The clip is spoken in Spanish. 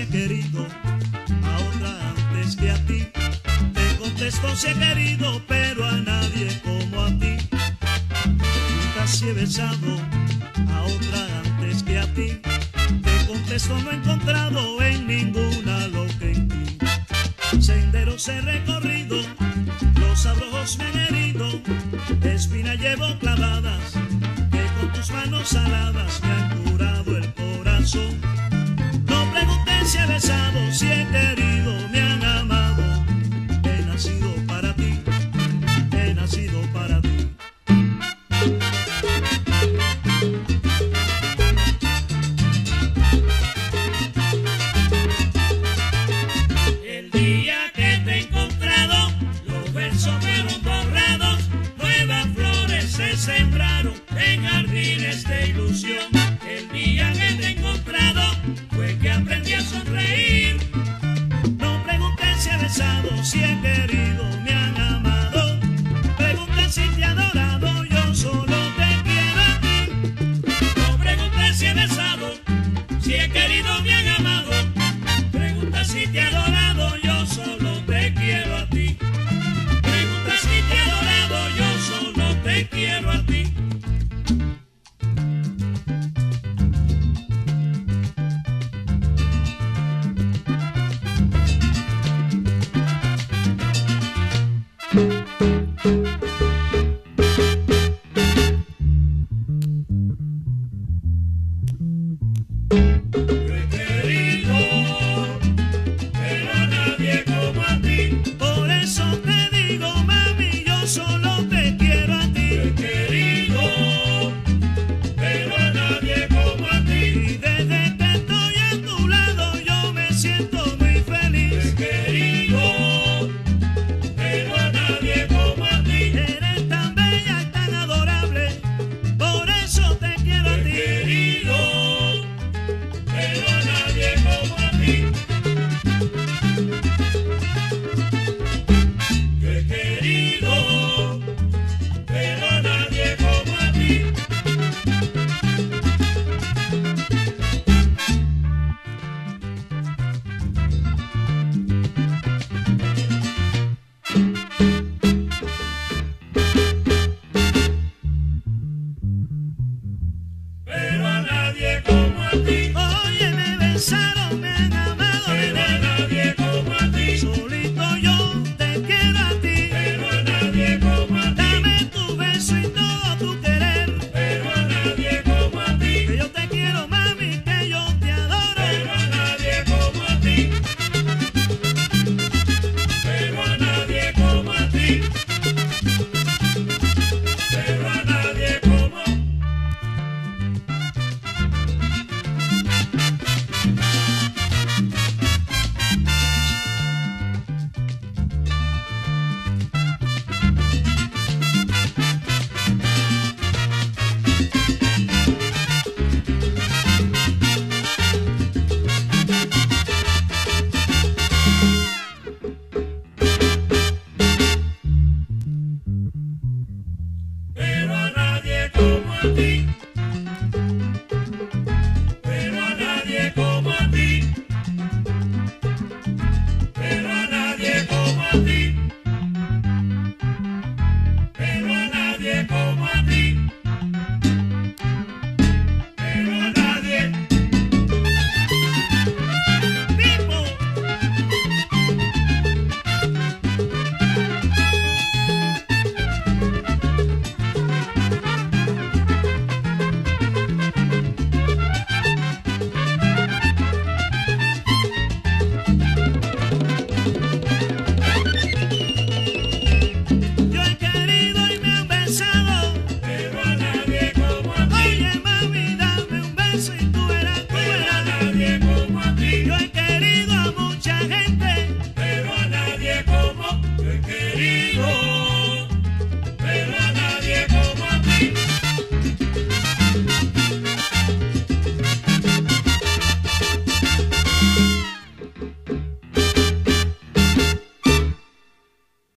he querido a otra antes que a ti. Te contesto si he querido, pero a nadie como a ti. Nunca si he besado a otra antes que a ti. Te contesto no he encontrado en ninguna lo que en ti. Senderos he recorrido, los abrojos me han herido, espinas llevo clavadas, que con tus manos saladas me han curado el corazón. No pregunté si he besado, si he querido, me han amado. He nacido para ti, he nacido para ti. El día que te he encontrado, los versos fueron borrados, nuevas flores se sembraron en jardines de ilusión. El día que te he encontrado fue que aprendí a sonreír. No pregunté si he besado, si he querido, me han amado. Pregunté si te he adorado, yo solo te quiero a ti. No pregunté si he besado, si he querido, me han amado. Pregunta si te he adorado, yo solo te quiero a ti. Pregunta si te he adorado, yo solo te quiero a ti. Por eso te digo, mami, yo solo te quiero a ti. He querido, pero a nadie como a ti. Y desde que estoy a tu lado yo me siento muy feliz. He querido, pero a nadie como a ti. Eres tan bella y tan adorable, por eso te quiero a He ti. querido, pero a nadie como a ti. Yo he querido, pero a nadie como a ti. Pero a nadie como a ti. Oye, me besaron, me han amado, Pero a nadie como a ti. solito yo te quiero a ti. Pero a nadie como a ti. Dame tu beso y todo tu querer, Pero a nadie como a ti. que yo te quiero, mami, que yo te adoro. Pero a nadie como a ti. Pero a nadie como a ti. Pero a nadie como. Pero a nadie como a ti. Pero a nadie como a ti. Pero a nadie como a ti.